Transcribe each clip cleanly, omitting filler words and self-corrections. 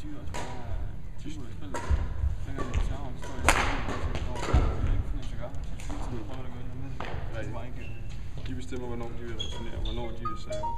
tykker også bare tykker i spillet. Så kan de tage ham, så står de over, det er ikke sådan, jeg gør. Så de prøver at gøre noget med det. Det var ikke... De bestemmer, hvornår de vil returnere, og hvornår de vil serve.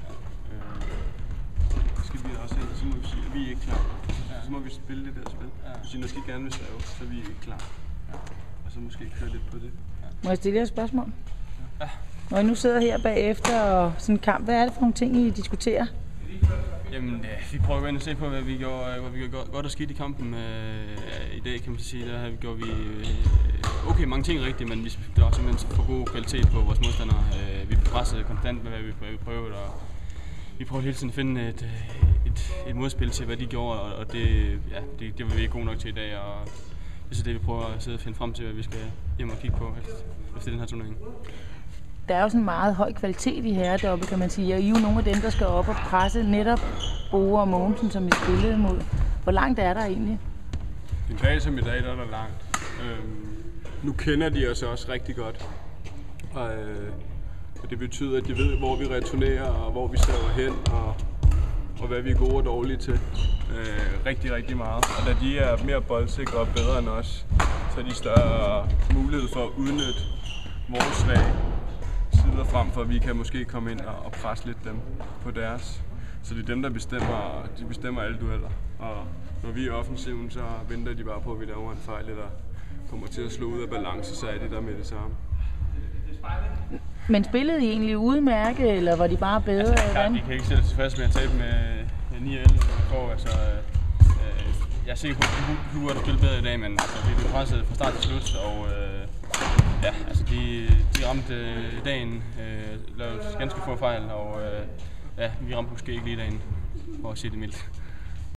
Så skal vi også ind, så må vi sige, at vi er ikke klar. Så må vi spille det der spil. Hvis I måske gerne vil serve, så er vi ikke klar. Og så måske køre lidt på det. Må jeg stille jer et spørgsmål? Ja. Når I nu sidder her bagefter og sådan en kamp, hvad er det for nogle ting, I diskuterer? Jamen, vi prøver at se på, hvad vi gjorde godt og skidt i kampen i dag, kan man sige. Der gjorde vi okay mange ting rigtigt, men der var simpelthen for god kvalitet på vores modstandere. Vi pressede konstant med, hvad vi prøvede, og vi prøvede hele tiden at finde et modspil til, hvad de gjorde, og det var vi ikke gode nok til i dag. Og det er så det, vi prøver at sidde og finde frem til, hvad vi skal hjem og kigge på efter den her turnering. Der er jo sådan meget høj kvalitet i herre deroppe, kan man sige, og I er jo nogle af dem, der skal op og presse netop Boge og Mogensen, som I spillede mod. Hvor langt er der egentlig? En dag som i dag, der er der langt. Nu kender de os også rigtig godt, og det betyder, at de ved, hvor vi returnerer, og hvor vi server hen, og hvad vi er gode og dårlige til. Rigtig, rigtig meget. Og da de er mere boldsikre og bedre end os, så er de større mulighed for at udnytte vores svage sider frem for, at vi kan måske komme ind og presse lidt dem på deres. Så det er dem, der bestemmer alle dueller. Og når vi er offensiven, så venter de bare på, at vi laver en fejl, eller kommer til at slå ud af balance, så er de der med det samme. Men spillede I egentlig udmærket, eller var de bare bedre? Altså, de kan ikke sætte sig tilfreds med at tabe med 9-11. Altså, jeg er sikker på, at de kunne spille bedre i dag, men altså, vi blev presset fra start til slut, og ja, altså, de ramte dagen, lavede ganske få fejl, og ja, vi ramte måske ikke lige dagen, for at sige det mildt.